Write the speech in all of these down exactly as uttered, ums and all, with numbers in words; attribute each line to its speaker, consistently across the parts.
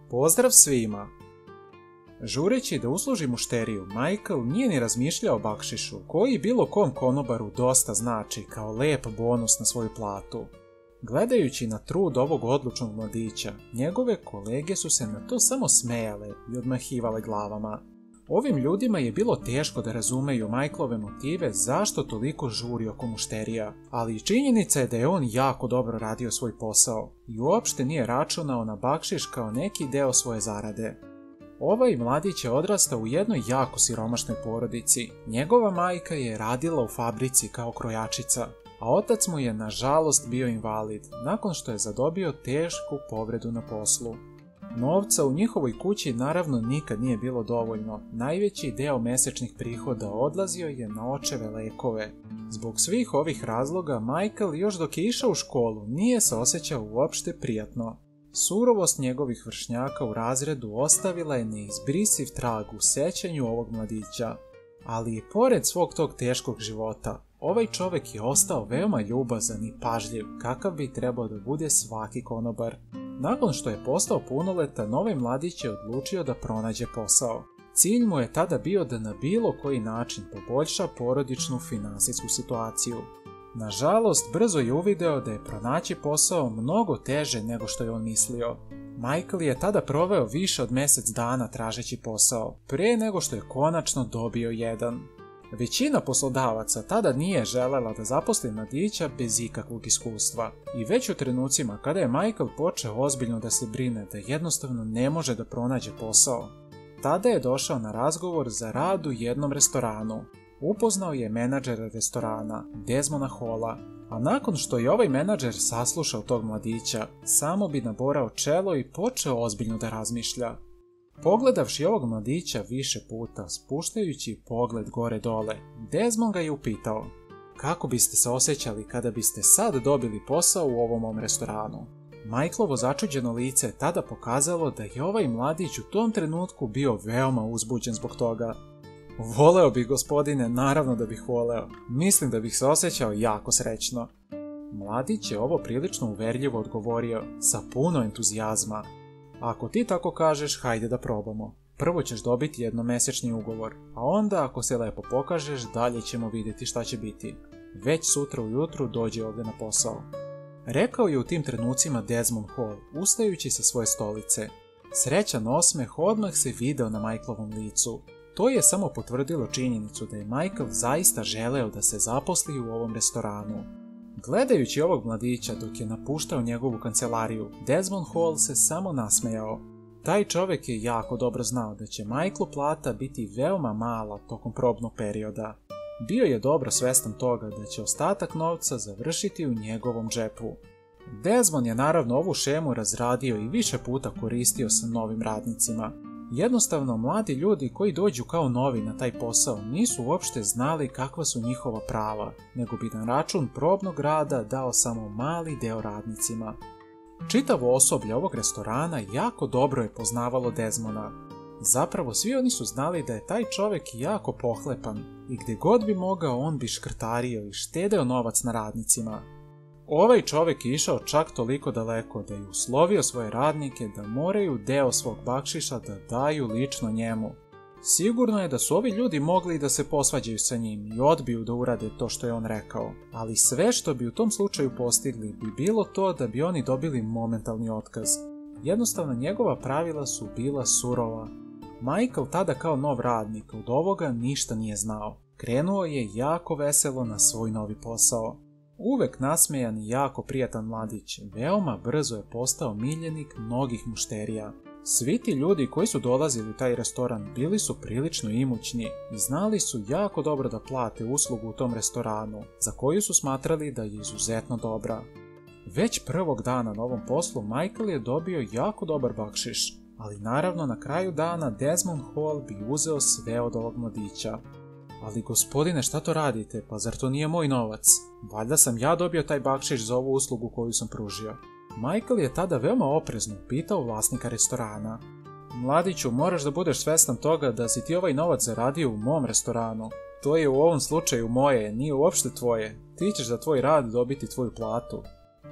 Speaker 1: Pozdrav svima! Žureći da usluži mušteriju, Michael nije ni razmišljao o bakšišu, koji bilo kom konobaru dosta znači kao lep bonus na svoju platu. Gledajući na trud ovog odlučnog mladića, njegove kolege su se na to samo smejale i odmahivale glavama. Ovim ljudima je bilo teško da razumeju Michaelove motive zašto toliko žuri oko mušterija, ali činjenica je da je on jako dobro radio svoj posao i uopšte nije računao na bakšiš kao neki deo svoje zarade. Ovaj mladić je odrastao u jednoj jako siromašnoj porodici. Njegova majka je radila u fabrici kao krojačica, a otac mu je nažalost bio invalid nakon što je zadobio tešku povredu na poslu. Novca u njihovoj kući naravno nikad nije bilo dovoljno, najveći deo mesečnih prihoda odlazio je na očeve lekove. Zbog svih ovih razloga Michael još dok je išao u školu nije se osjećao uopšte prijatno. Surovost njegovih vršnjaka u razredu ostavila je neizbrisiv trag u sećanju ovog mladića. Ali i pored svog tog teškog života, ovaj čovek je ostao veoma ljubazan i pažljiv, kakav bi trebao da bude svaki konobar. Nakon što je postao punoletan, ovaj mladić je odlučio da pronađe posao. Cilj mu je tada bio da na bilo koji način poboljša porodičnu finansijsku situaciju. Nažalost, brzo je uvideo da je pronaći posao mnogo teže nego što je on mislio. Michael je tada proveo više od mjesec dana tražeći posao, pre nego što je konačno dobio jedan. Većina poslodavaca tada nije želela da zaposli mladića bez ikakvog iskustva i već u trenucima kada je Michael počeo ozbiljno da se brine da jednostavno ne može da pronađe posao, tada je došao na razgovor za rad u jednom restoranu. Upoznao je menadžera restorana, Desmonda Halla, a nakon što je ovaj menadžer saslušao tog mladića, samo bi naborao čelo i počeo ozbiljno da razmišlja. Pogledavši ovog mladića više puta, spuštajući pogled gore dole, Desmond ga je upitao: kako biste se osjećali kada biste sad dobili posao u ovom mom restoranu? Michaelovo začuđeno lice je tada pokazalo da je ovaj mladić u tom trenutku bio veoma uzbuđen zbog toga. Voleo bih, gospodine, naravno da bih voleo. Mislim da bih se osjećao jako srećno. Mladić je ovo prilično uverljivo odgovorio, sa puno entuzijazma. Ako ti tako kažeš, hajde da probamo. Prvo ćeš dobiti jednomesečni ugovor, a onda ako se lepo pokažeš, dalje ćemo vidjeti šta će biti. Već sutra ujutru dođi ovdje na posao. Rekao je u tim trenucima Desmond Hall, ustajući sa svoje stolice. Srećan osmeh odmah se video na Michaelovom licu. To je samo potvrdilo činjenicu da je Michael zaista želeo da se zaposli u ovom restoranu. Gledajući ovog mladića dok je napuštao njegovu kancelariju, Desmond Hall se samo nasmejao. Taj čovjek je jako dobro znao da će Michaelu plata biti veoma mala tokom probnog perioda. Bio je dobro svestan toga da će ostatak novca završiti u njegovom džepu. Desmond je naravno ovu šemu razradio i više puta koristio sa novim radnicima. Jednostavno, mladi ljudi koji dođu kao novi na taj posao nisu uopšte znali kakva su njihova prava, nego bi na račun probnog rada dao samo mali deo radnicima. Čitavo osoblje ovog restorana jako dobro je poznavalo Desmonda. Zapravo svi oni su znali da je taj čovjek jako pohlepan i gdje god bi mogao on bi škrtario i štedeo novac na radnicima. Ovaj čovjek je išao čak toliko daleko da je uslovio svoje radnike da moraju deo svog bakšiša da daju lično njemu. Sigurno je da su ovi ljudi mogli da se posvađaju sa njim i odbiju da urade to što je on rekao, ali sve što bi u tom slučaju postigli bi bilo to da bi oni dobili momentalni otkaz. Jednostavno njegova pravila su bila surova. Michael tada kao nov radnik od ovoga ništa nije znao. Krenuo je jako veselo na svoj novi posao. Uvek nasmejan i jako prijatan mladić, veoma brzo je postao miljenik mnogih mušterija. Svi ti ljudi koji su dolazili u taj restoran bili su prilično imućni i znali su jako dobro da plate uslugu u tom restoranu, za koju su smatrali da je izuzetno dobra. Već prvog dana na ovom poslu Michael je dobio jako dobar bakšiš, ali naravno na kraju dana Desmond Hall bi uzeo sve od ovog mladića. Ali gospodine, šta to radite? Pa zar to nije moj novac? Valjda sam ja dobio taj bakšiš za ovu uslugu koju sam pružio. Michael je tada veoma oprezno pitao vlasnika restorana. Mladiću, moraš da budeš svestan toga da si ti ovaj novac zaradio u mom restoranu. To je u ovom slučaju moje, nije uopšte tvoje. Ti ćeš za tvoj rad dobiti tvoju platu.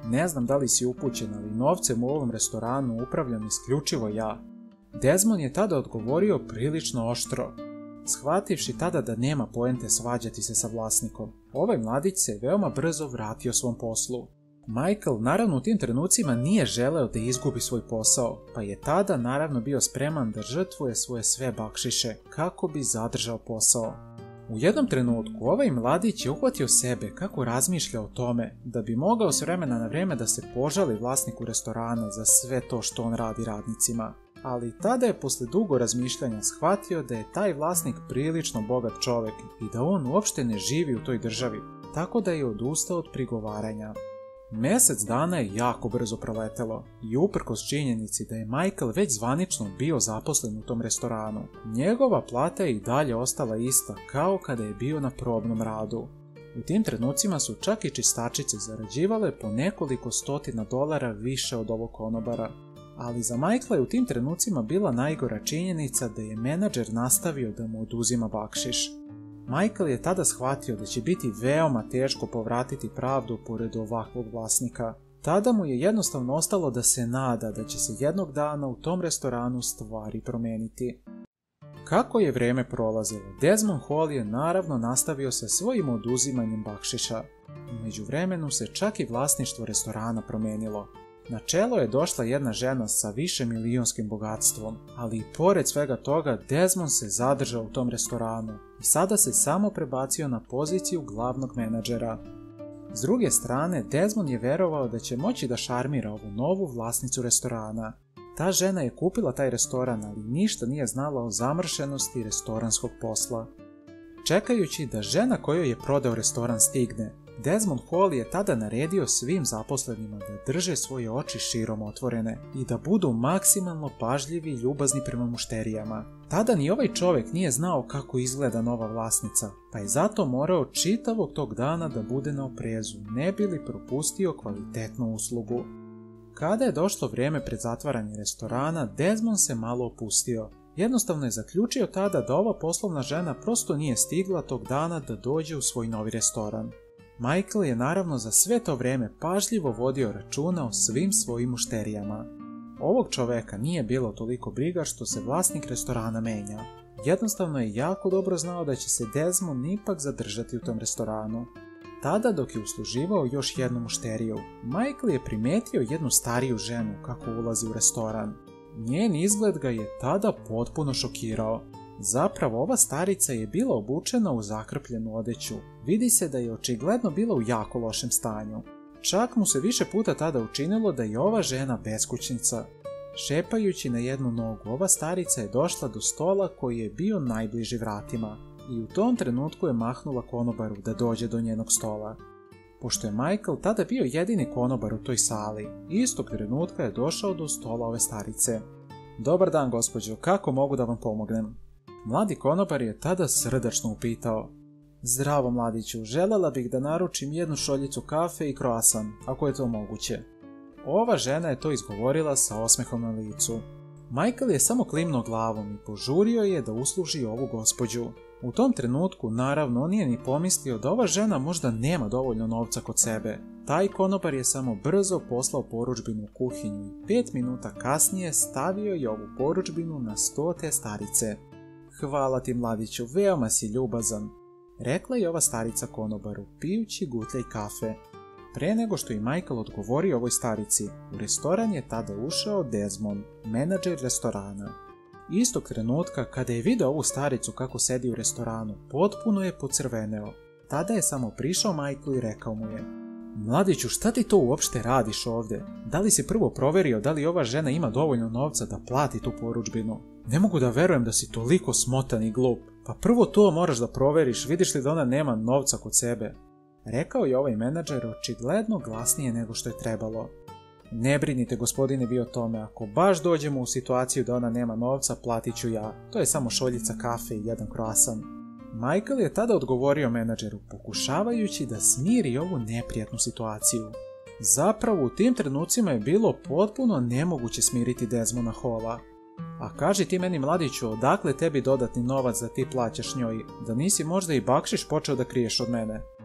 Speaker 1: Ne znam da li si upućen, ali novcem u ovom restoranu upravljam isključivo ja. Desmond je tada odgovorio prilično oštro, shvativši tada da nema poente svađati se sa vlasnikom. Ovaj mladić se veoma brzo vratio svom poslu. Michael naravno u tim trenucima nije želeo da izgubi svoj posao, pa je tada naravno bio spreman da žrtvuje svoje sve bakšiše kako bi zadržao posao. U jednom trenutku ovaj mladić je uhvatio sebe kako razmišlja o tome da bi mogao s vremena na vrijeme da se požali vlasniku restorana za sve to što on radi radnicima. Ali tada je posle dugo razmišljanja shvatio da je taj vlasnik prilično bogat čovjek i da on uopšte ne živi u toj državi, tako da je odustao od prigovaranja. Mjesec dana je jako brzo proletelo i uprkos činjenici da je Michael već zvanično bio zaposlen u tom restoranu, njegova plata je i dalje ostala ista kao kada je bio na probnom radu. U tim trenucima su čak i čistačice zarađivale po nekoliko stotina dolara više od ovog konobara. Ali za Michaela je u tim trenucima bila najgora činjenica da je menadžer nastavio da mu oduzima bakšiš. Michael je tada shvatio da će biti veoma teško povratiti pravdu pored ovakvog vlasnika. Tada mu je jednostavno ostalo da se nada da će se jednog dana u tom restoranu stvari promeniti. Kako je vrijeme prolazilo, Desmond Hall je naravno nastavio sa svojim oduzimanjem bakšiša. U međuvremenu se čak i vlasništvo restorana promenilo. Na čelo je došla jedna žena sa više milijunskim bogatstvom, ali i pored svega toga Desmond se zadržao u tom restoranu i sada se samo prebacio na poziciju glavnog menadžera. S druge strane, Desmond je verovao da će moći da šarmira ovu novu vlasnicu restorana. Ta žena je kupila taj restoran, ali ništa nije znala o zamršenosti restoranskog posla. Čekajući da žena kojoj je prodao restoran stigne, Desmond Hall je tada naredio svim zaposlenima da drže svoje oči širom otvorene i da budu maksimalno pažljivi i ljubazni prema mušterijama. Tada ni ovaj čovjek nije znao kako izgleda nova vlasnica, pa je zato morao čitavog tog dana da bude na oprezu, ne bi li propustio kvalitetnu uslugu. Kada je došlo vrijeme pred zatvaranje restorana, Desmond se malo opustio. Jednostavno je zaključio tada da ova poslovna žena prosto nije stigla tog dana da dođe u svoj novi restoran. Michael je naravno za sve to vrijeme pažljivo vodio računa o svim svojim mušterijama. Ovog čoveka nije bilo toliko briga što se vlasnik restorana menja. Jednostavno je jako dobro znao da će se Desmond ipak zadržati u tom restoranu. Tada dok je usluživao još jednu mušteriju, Michael je primetio jednu stariju ženu kako ulazi u restoran. Njen izgled ga je tada potpuno šokirao. Zapravo ova starica je bila obučena u zakrpljenu odeću. Vidi se da je očigledno bila u jako lošem stanju. Čak mu se više puta tada učinilo da je ova žena beskućnica. Šepajući na jednu nogu, ova starica je došla do stola koji je bio najbliži vratima i u tom trenutku je mahnula konobaru da dođe do njenog stola. Pošto je Michael tada bio jedini konobar u toj sali, istog trenutka je došao do stola ove starice. Dobar dan, gospođo, kako mogu da vam pomognem? Mladi konobar je tada srdačno upitao. Zdravo, mladiću, željela bih da naručim jednu šoljicu kafe i kroasan, ako je to moguće. Ova žena je to izgovorila sa osmehom na licu. Michael je samo klimnuo glavom i požurio je da usluži ovu gospođu. U tom trenutku, naravno, on nije ni pomislio da ova žena možda nema dovoljno novca kod sebe. Taj konobar je samo brzo poslao poručbinu u kuhinju i pet minuta kasnije stavio je ovu poručbinu na sto te starice. Hvala ti, mladiću, veoma si ljubazan, rekla je ova starica konobaru, pijući gutljaj kafe. Pre nego što je Michael odgovorio ovoj starici, u restoran je tada ušao Desmond, menadžer restorana. Istog trenutka, kada je video ovu staricu kako sedi u restoranu, potpuno je pocrveneo. Tada je samo prišao Michael i rekao mu je: Mladiću, šta ti to uopšte radiš ovdje? Da li si prvo proverio da li ova žena ima dovoljno novca da plati tu poručbinu? Ne mogu da verujem da si toliko smotan i glup. Pa prvo to moraš da proveriš, vidiš li da ona nema novca kod sebe? Rekao je ovaj menadžer očigledno glasnije nego što je trebalo. Ne brinite, gospodine, vi o tome, ako baš dođemo u situaciju da ona nema novca, platit ću ja. To je samo šoljica kafe i jedan kroasan. Michael je tada odgovorio menadžeru, pokušavajući da smiri ovu neprijatnu situaciju. Zapravo u tim trenucima je bilo potpuno nemoguće smiriti Desmonda Halla. A kaži ti meni, mladiću, odakle tebi dodatni novac da ti plaćaš njoj, da nisi možda i bakšiš počeo da kriješ od mene?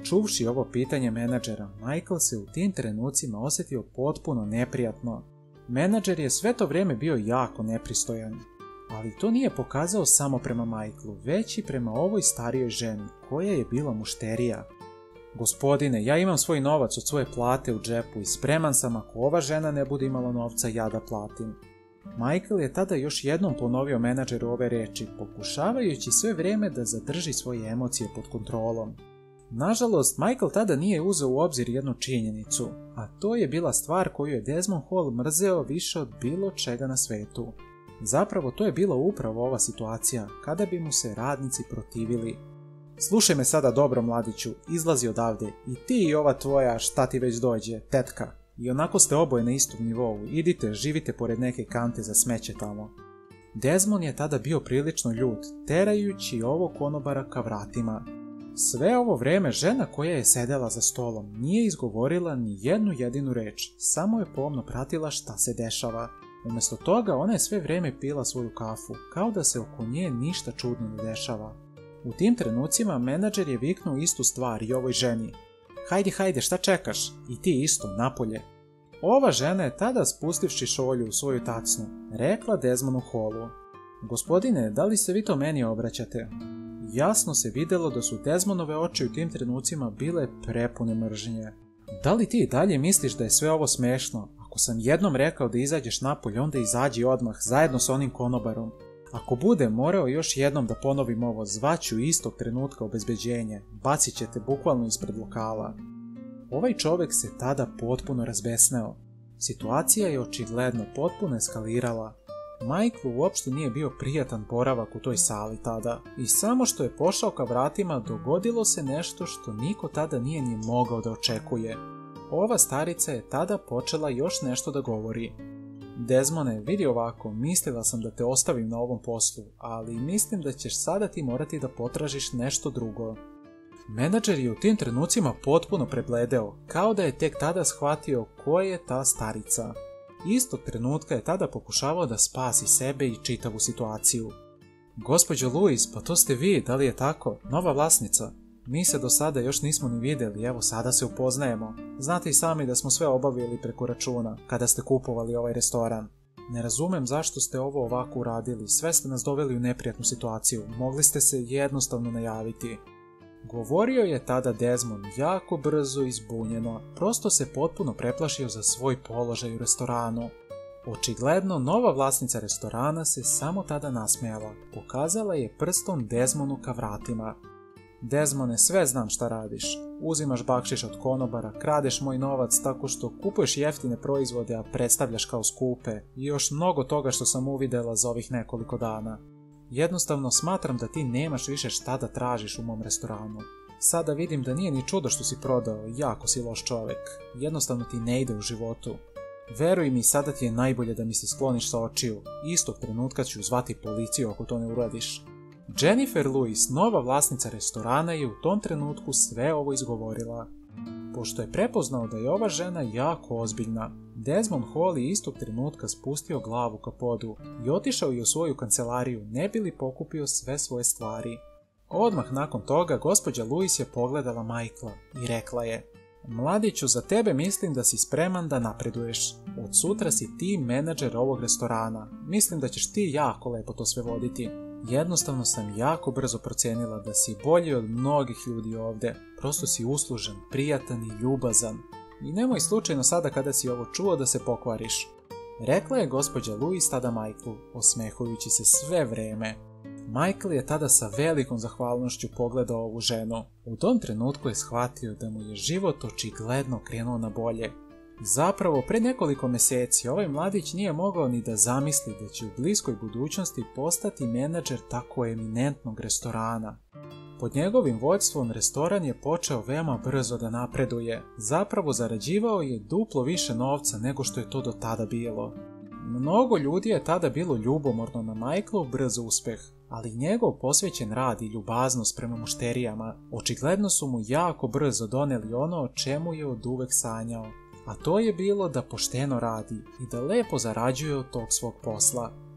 Speaker 1: Čuvši ovo pitanje menadžera, Michael se u tim trenucima osjetio potpuno neprijatno. Menadžer je sve to vrijeme bio jako nepristojan, ali to nije pokazao samo prema Michaelu, već i prema ovoj starijoj ženi, koja je bila mušterija. Gospodine, ja imam svoj novac od svoje plate u džepu i spreman sam ako ova žena ne bude imala novca ja da platim. Michael je tada još jednom ponovio menadžeru ove reči, pokušavajući sve vrijeme da zadrži svoje emocije pod kontrolom. Nažalost, Michael tada nije uzeo u obzir jednu činjenicu, a to je bila stvar koju je Desmond Hall mrzeo više od bilo čega na svetu. Zapravo to je bila upravo ova situacija, kada bi mu se radnici protivili. Slušaj me sada dobro, mladiću, izlazi odavde, i ti i ova tvoja šta ti već dođe, tetka. I onako ste oboje na istom nivou, idite, živite pored neke kante za smeće tamo. Desmond je tada bio prilično ljut, terajući ovog konobara ka vratima. Sve ovo vrijeme žena koja je sedela za stolom nije izgovorila ni jednu jedinu reč, samo je pomno pratila šta se dešava. Umjesto toga ona je sve vrijeme pila svoju kafu, kao da se oko nje ništa čudno ne dešava. U tim trenucima menadžer je viknuo istu stvar i ovoj ženi. Hajde, hajde, šta čekaš? I ti isto, napolje. Ova žena je tada, spustivši šolju u svoju tacnu, rekla Desmondu Hallu. Gospodine, da li se vi to meni obraćate? Jasno se vidjelo da su Desmondove oči u tim trenucima bile prepune mržnje. Da li ti dalje misliš da je sve ovo smešno? Ako sam jednom rekao da izađeš napolje, onda izađi odmah, zajedno s onim konobarom. Ako bude morao još jednom da ponovim ovo, zvaću istog trenutka obezbeđenje, bacit ćete bukvalno ispred lokala. Ovaj čovjek se tada potpuno razbesneo. Situacija je očigledno potpuno eskalirala. Michaelu uopšte nije bio prijatan boravak u toj sali tada i samo što je pošao ka vratima dogodilo se nešto što niko tada nije ni mogao da očekuje. Ova starica je tada počela još nešto da govori. Desmonde, vidi ovako, mislila sam da te ostavim na ovom poslu, ali mislim da ćeš sada ti morati da potražiš nešto drugo. Menadžer je u tim trenucima potpuno prebledeo, kao da je tek tada shvatio ko je ta starica. Istog trenutka je tada pokušavao da spasi sebe i čitavu situaciju. Gospođo Lewis, pa to ste vi, da li je tako? Nova vlasnica? Mi se do sada još nismo ni vidjeli, evo sada se upoznajemo. Znate i sami da smo sve obavili preko računa, kada ste kupovali ovaj restoran. Ne razumem zašto ste ovo ovako uradili, sve ste nas doveli u neprijatnu situaciju, mogli ste se jednostavno najaviti. Govorio je tada Desmond jako brzo i zbunjeno, prosto se potpuno preplašio za svoj položaj u restoranu. Očigledno, nova vlasnica restorana se samo tada nasmijala, pokazala je prstom Desmondu ka vratima. Desmonde, sve znam šta radiš. Uzimaš bakšiš od konobara, kradeš moj novac tako što kupuješ jeftine proizvode, a predstavljaš kao skupe i još mnogo toga što sam uvidjela za ovih nekoliko dana. Jednostavno smatram da ti nemaš više šta da tražiš u mom restoranu. Sada vidim da nije ni čudo što si prodao, jako si loš čovjek. Jednostavno ti ne ide u životu. Veruj mi, sada ti je najbolje da mi se skloniš sa očiju. Istog trenutka ću zvati policiju ako to ne uradiš. Jennifer Lewis, nova vlasnica restorana, je u tom trenutku sve ovo izgovorila. Pošto je prepoznao da je ova žena jako ozbiljna, Desmond Hall je istog trenutka spustio glavu ka podu i otišao je u svoju kancelariju ne bi li pokupio sve svoje stvari. Odmah nakon toga gospođa Lewis je pogledala Michaela i rekla je: Mladiću, za tebe mislim da si spreman da napreduješ. Od sutra si ti menadžer ovog restorana. Mislim da ćeš ti jako lepo to sve voditi. Jednostavno sam jako brzo procijenila da si bolji od mnogih ljudi ovdje. Prosto si uslužen, prijatan i ljubazan. I nemoj slučajno sada kada si ovo čuo da se pokvariš. Rekla je gospođa Lewis tada Michaelu, osmehujući se sve vreme. Michael je tada sa velikom zahvalnošću pogledao ovu ženu. U tom trenutku je shvatio da mu je život očigledno krenuo na bolje. Zapravo, pred nekoliko mjeseci ovaj mladić nije mogao ni da zamisli da će u bliskoj budućnosti postati menadžer tako eminentnog restorana. Pod njegovim vođstvom restoran je počeo veoma brzo da napreduje. Zapravo zarađivao je duplo više novca nego što je to do tada bilo. Mnogo ljudi je tada bilo ljubomorno na Michaelov brz uspeh, ali njegov posvećen rad i ljubaznost prema mušterijama očigledno su mu jako brzo doneli ono o čemu je oduvek sanjao, a to je bilo da pošteno radi i da lepo zarađuje od tog svog posla.